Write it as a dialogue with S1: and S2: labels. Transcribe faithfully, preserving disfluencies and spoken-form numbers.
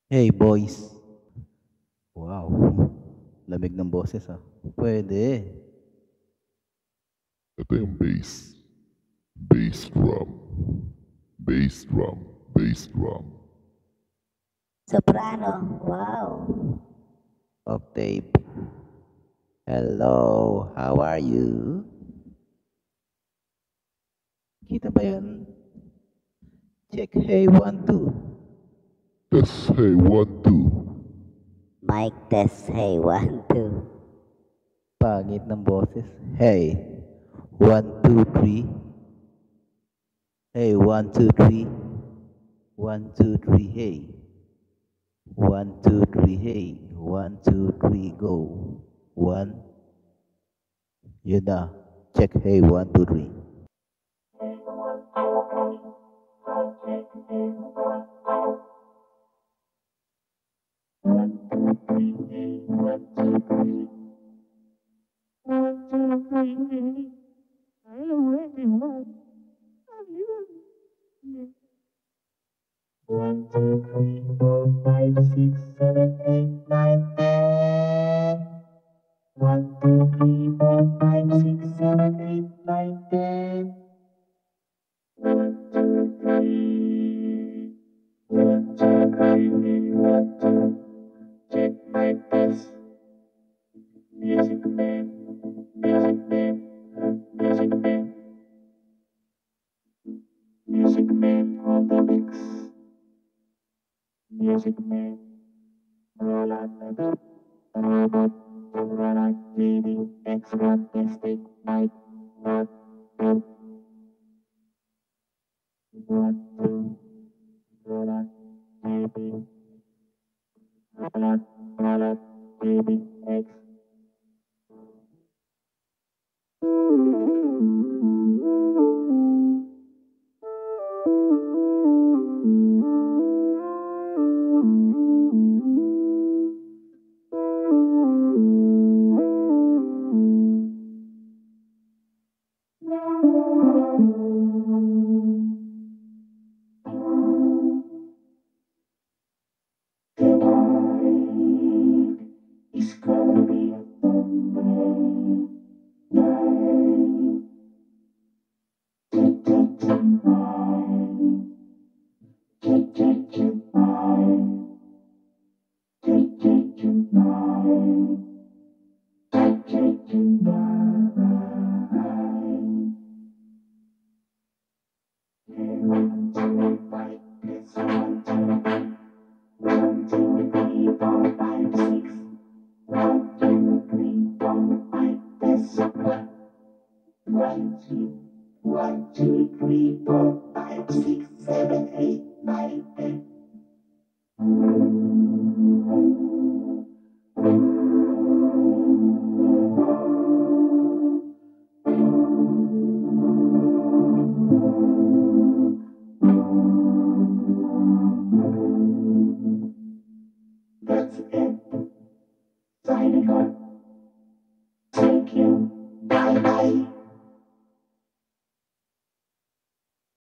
S1: Hey boys! Wow, lamig ng boses ah. Pwede.
S2: Ito yung bass. Bass drum. Bass drum. Bass drum.
S3: Soprano, wow.
S1: Octave. Hello, how are you? Kita ba yan? Check, hey, one, two.
S2: Yes, hey, one, two.
S3: Mic test, hey, one, two.
S1: Pangit ng boses. Hey, one, two, three. Hey, one, two, three. One, two, three, hey. One, two, three, hey. One, two, three, go. One. Yun na. Check, hey, one, two, three.
S4: One, two, three, four, five, six, seven, eight, nine, ten. One, two, three, four, five, six, seven, eight, nine, ten. One, two, three. One, two, three, one, two. Check my test. Music man, music man, music man, music man on the mix. Music man, roll on the beat. Robot, Roland, Lady, X one, Mystic, Night, One, Two, One, Two, Roland, Lady, Roland, Roland, Lady, X. It's gonna be a fun day. Night. Tick, tick, tick, night. Tick, tick, tick, night. Tick, tick, tick, night. Tick, tick, tick, night. One, two, five, it's one, two, three. One, two, three, four, five, six. One, two, three, four, five, that's a one. One, two, one, two, three, four,